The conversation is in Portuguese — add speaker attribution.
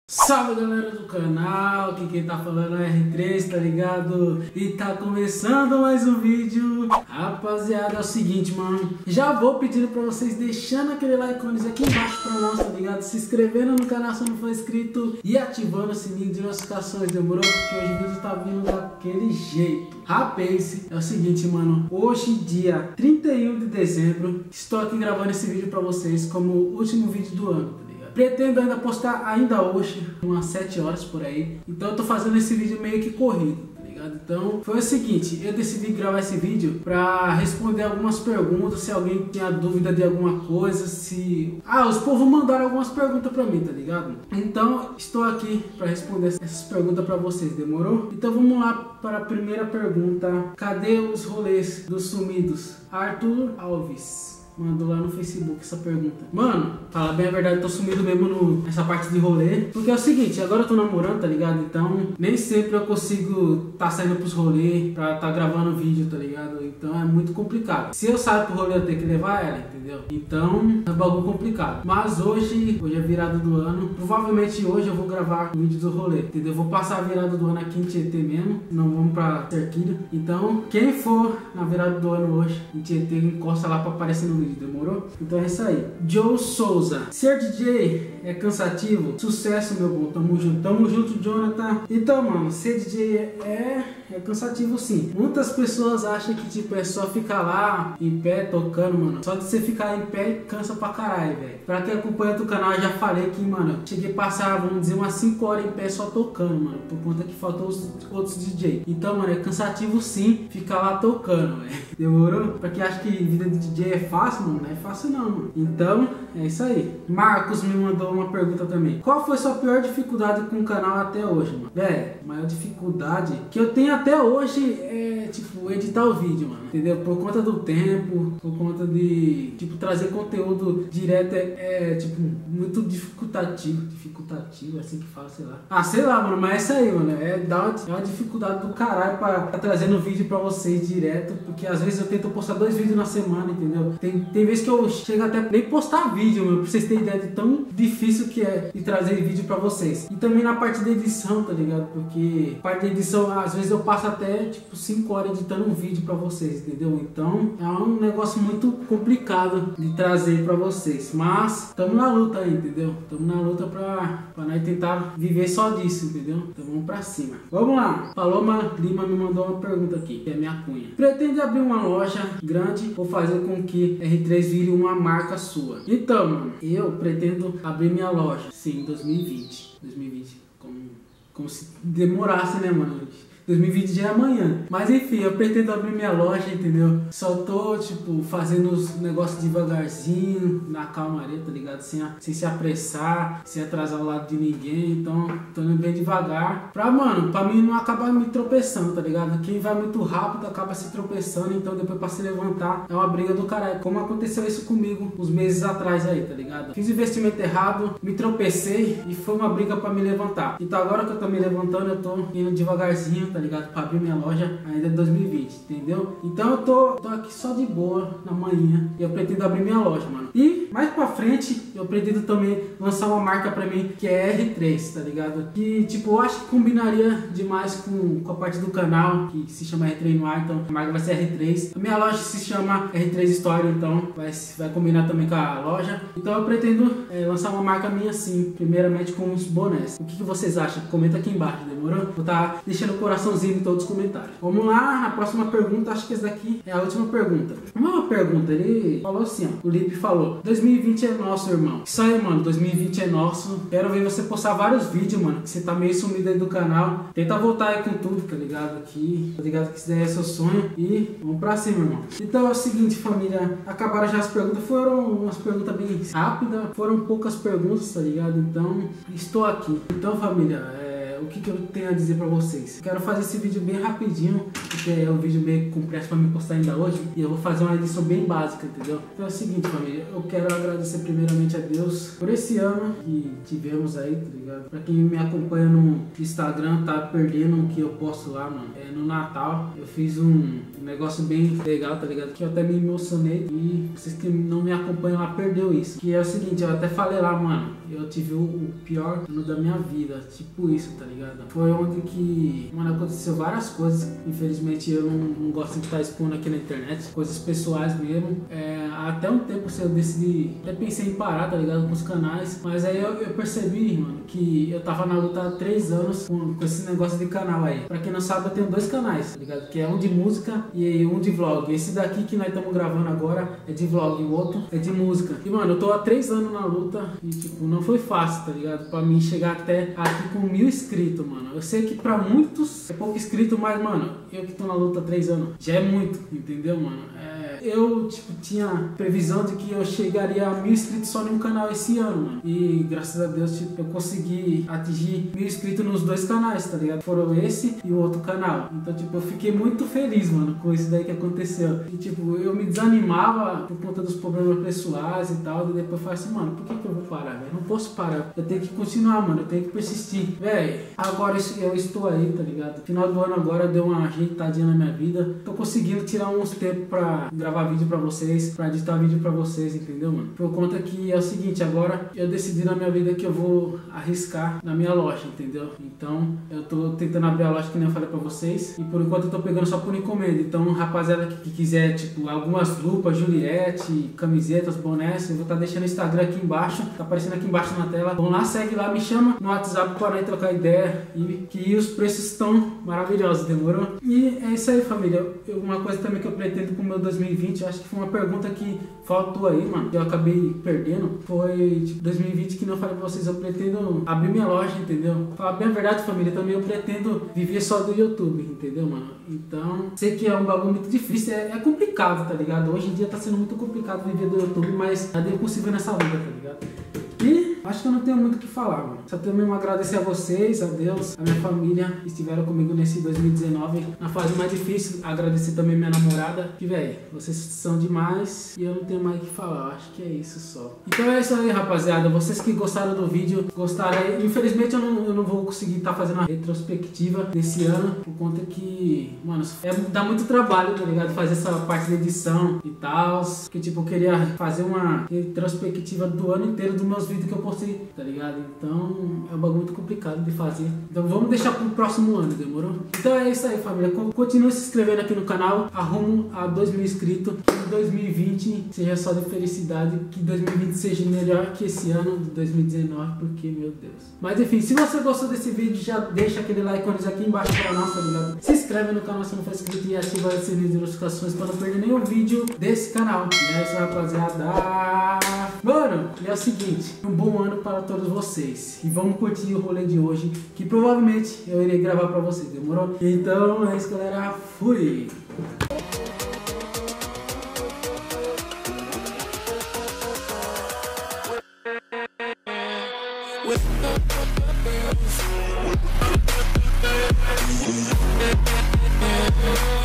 Speaker 1: Salve galera do canal, aqui quem tá falando é R3, tá ligado? E tá começando mais um vídeo. Rapaziada, é o seguinte, mano, já vou pedindo pra vocês deixando aquele like aqui embaixo pra nós, tá ligado? Se inscrevendo no canal se não for inscrito e ativando o sininho de notificações, demorou? Porque hoje o vídeo tá vindo daquele jeito. Rapaz, é o seguinte, mano, hoje dia 31 de dezembro, estou aqui gravando esse vídeo pra vocês como o último vídeo do ano, tá ligado? Pretendo ainda postar ainda hoje, umas 7 horas por aí. Então eu tô fazendo esse vídeo meio que corrido, tá ligado? Então foi o seguinte, eu decidi gravar esse vídeo pra responder algumas perguntas, se alguém tinha dúvida de alguma coisa, se... os povos mandaram algumas perguntas pra mim, tá ligado? Então estou aqui pra responder essas perguntas pra vocês, demorou? Então vamos lá para a primeira pergunta. Cadê os rolês dos sumidos? Arthur Alves mandou lá no Facebook essa pergunta. Mano, fala bem a verdade, eu tô sumido mesmo nessa parte de rolê. Porque é o seguinte, agora eu tô namorando, tá ligado? Então, nem sempre eu consigo tá saindo pros rolês pra tá gravando vídeo, tá ligado? Então é muito complicado. Se eu sair pro rolê, eu tenho que levar ela, entendeu? Então, é um bagulho complicado. Mas hoje é virada do ano. Provavelmente hoje eu vou gravar um vídeo do rolê, entendeu? Eu vou passar a virada do ano aqui em Tietê mesmo. Não vamos pra Cerquilho. Então, quem for na virada do ano hoje em Tietê, encosta lá pra aparecer no vídeo. Demorou? Então é isso aí. Joe Souza. Ser DJ é cansativo? Sucesso, meu bom. Tamo junto, Jonathan. Então, mano, ser DJ é cansativo sim. Muitas pessoas acham que tipo é só ficar lá em pé tocando, mano. Só de você ficar em pé cansa pra caralho, velho. Pra quem acompanha o canal, eu já falei que, mano, cheguei a passar, vamos dizer, umas 5 horas em pé só tocando, mano. Por conta que faltou os outros DJ. Então, mano, é cansativo sim ficar lá tocando, velho. Demorou? Pra quem acha que vida de DJ é fácil, mano, não é fácil não, mano. Então, é isso aí. Marcos me mandou uma pergunta também. Qual foi sua pior dificuldade com o canal até hoje, mano? Velho, a maior dificuldade que eu tenho até hoje é, tipo, editar o vídeo, mano. Entendeu? Por conta do tempo, por conta de, tipo, trazer conteúdo direto tipo, muito dificultativo, é assim que fala, sei lá. Sei lá, mano, mas é isso aí, mano. É uma dificuldade do caralho pra tá trazendo vídeo pra vocês direto, porque às vezes eu tento postar 2 vídeos na semana, entendeu? Tem vezes que eu chego até nem postar vídeo, mano, pra vocês terem ideia de tão difícil que é de trazer vídeo pra vocês. E também na parte da edição, tá ligado? Porque parte da edição, às vezes eu passo até, tipo, 5 horas editando um vídeo pra vocês, entendeu? Então, é um negócio muito complicado de trazer pra vocês. Mas, tamo na luta aí, entendeu? Tamo na luta pra nós tentar viver só disso, entendeu? Então, vamos pra cima. Vamos lá. Paloma Lima me mandou uma pergunta aqui, que é minha cunha. Pretende abrir uma loja grande ou fazer com que R3 vire uma marca sua? Então, mano, eu pretendo abrir minha loja, sim, em 2020. 2020, como se demorasse, né, mano? 2020 já é amanhã. Mas enfim, eu pretendo abrir minha loja, entendeu? Só tô, tipo, fazendo os negócios devagarzinho, na calmaria, tá ligado? Sem se apressar, sem atrasar o lado de ninguém. Então, tô indo bem devagar. Pra mim não acabar me tropeçando, tá ligado? Quem vai muito rápido acaba se tropeçando. Então, depois pra se levantar, é uma briga do caralho. Como aconteceu isso comigo uns meses atrás aí, tá ligado? Fiz investimento errado, me tropecei e foi uma briga pra me levantar. Então, agora que eu tô me levantando, eu tô indo devagarzinho, tá ligado? Pra abrir minha loja ainda em 2020, entendeu? Então eu tô aqui só de boa na manhã e eu pretendo abrir minha loja, mano. E mais pra frente eu pretendo também lançar uma marca pra mim que é R3, tá ligado? Que tipo, eu acho que combinaria demais com a parte do canal que se chama R3 no ar, então a marca vai ser R3. A minha loja se chama R3 Story, então vai combinar também com a loja. Então eu pretendo lançar uma marca minha assim, primeiramente com os bonés. O que vocês acham? Comenta aqui embaixo, demorou? Vou estar deixando o coraçãozinho em todos os comentários. Vamos lá, a próxima pergunta, acho que essa daqui é a última pergunta. Uma pergunta, ele falou assim, ó, o Lipe falou, 2020 é nosso, irmão. Isso aí, mano, 2020 é nosso. Quero ver você postar vários vídeos, mano, que você tá meio sumido aí do canal. Tenta voltar aí com tudo, tá ligado? Aqui, tá ligado que isso daí é seu sonho e vamos pra cima, irmão. Então é o seguinte, família, acabaram já as perguntas, foram umas perguntas bem rápidas, foram poucas perguntas, tá ligado? Então, estou aqui. Então, família, o que eu tenho a dizer pra vocês? Eu quero fazer esse vídeo bem rapidinho, porque é um vídeo meio complexo pra me postar ainda hoje, e eu vou fazer uma edição bem básica, entendeu? Então é o seguinte, família, eu quero agradecer primeiramente a Deus por esse ano que tivemos aí, tá ligado? Pra quem me acompanha no Instagram, tá perdendo o que eu posto lá, mano. No Natal eu fiz um negócio bem legal, tá ligado? Que eu até me emocionei e vocês que não me acompanham lá perdeu isso. Que é o seguinte, eu até falei lá, mano, eu tive o pior ano da minha vida, tipo isso, tá ligado? Foi onde que, mano, aconteceu várias coisas. Infelizmente eu não gosto de estar expondo aqui na internet, coisas pessoais mesmo. Até um tempo eu decidi, até pensei em parar, tá ligado? Com os canais, mas aí eu percebi, mano, que eu tava na luta há 3 anos com esse negócio de canal aí. Pra quem não sabe, eu tenho 2 canais, tá ligado? Que é um de música e um de vlog. Esse daqui que nós estamos gravando agora é de vlog, o outro é de música. E mano, eu tô há 3 anos na luta e tipo, não foi fácil, tá ligado? Pra mim chegar até aqui com 1000 inscritos, mano. Eu sei que pra muitos é pouco inscrito, mas mano, eu que tô na luta há 3 anos, já é muito, entendeu, mano? Eu, tipo, tinha previsão de que eu chegaria a 1000 inscritos só no canal esse ano, mano. E graças a Deus, tipo, eu consegui atingir 1000 inscritos nos 2 canais, tá ligado? Foram esse e o outro canal. Então, tipo, eu fiquei muito feliz, mano, com isso daí que aconteceu. E, tipo, eu me desanimava por conta dos problemas pessoais e tal. E depois eu falei assim, mano, por que eu vou parar, velho? Não posso parar. Eu tenho que continuar, mano. Eu tenho que persistir. Velho, agora eu estou aí, tá ligado? Final do ano agora deu uma ajeitadinha na minha vida. Tô conseguindo tirar uns tempos pra gravar vídeo pra vocês, pra editar vídeo pra vocês, entendeu, mano? Por conta que é o seguinte, agora eu decidi na minha vida que eu vou arriscar na minha loja, entendeu? Então, eu tô tentando abrir a loja que nem eu falei pra vocês, e por enquanto eu tô pegando só por encomenda. Então, rapaziada que quiser, tipo, algumas lupas, Juliette, camisetas, bonés, eu vou estar deixando o Instagram aqui embaixo, tá aparecendo aqui embaixo na tela. Vão lá, segue lá, me chama no WhatsApp para ir trocar ideia, e que os preços estão maravilhosos, demorou? E é isso aí, família. Uma coisa também que eu pretendo pro meu 2020, eu acho que foi uma pergunta que faltou aí, mano, que eu acabei perdendo, foi tipo 2020, que não falei pra vocês, eu pretendo abrir minha loja, entendeu? Falar bem a verdade, família, também eu pretendo viver só do YouTube, entendeu, mano? Então, sei que é um bagulho muito difícil, é complicado, tá ligado? Hoje em dia tá sendo muito complicado viver do YouTube, mas nada é impossível nessa vida, tá ligado? E acho que eu não tenho muito o que falar, mano. Só tenho mesmo a agradecer a vocês, a Deus, a minha família que estiveram comigo nesse 2019, na fase mais difícil. Agradecer também minha namorada, que, velho, vocês são demais e eu não tenho mais o que falar. Acho que é isso só. Então é isso aí, rapaziada. Vocês que gostaram do vídeo, gostaram aí. Infelizmente eu não vou conseguir estar fazendo uma retrospectiva desse ano, por conta que, mano, dá muito trabalho, tá ligado? Fazer essa parte da edição e tal. Que, tipo, eu queria fazer uma retrospectiva do ano inteiro dos meus vídeos que eu postei, tá ligado? Então é um bagulho muito complicado de fazer. Então vamos deixar pro próximo ano, demorou? Então é isso aí, família. Continue se inscrevendo aqui no canal. Arrumo a 2000 inscritos. Que 2020 seja só de felicidade. Que 2020 seja melhor que esse ano de 2019. Porque, meu Deus. Mas enfim, se você gostou desse vídeo, já deixa aquele like aqui embaixo pra nós, tá ligado? Se inscreve no canal se não for inscrito e ativa as sininho de notificações pra não perder nenhum vídeo desse canal. E é isso, rapaziada. Mano, e é o seguinte, um bom ano para todos vocês. E vamos curtir o rolê de hoje, que provavelmente eu irei gravar pra vocês, demorou? Então é isso, galera. Fui!
Speaker 2: With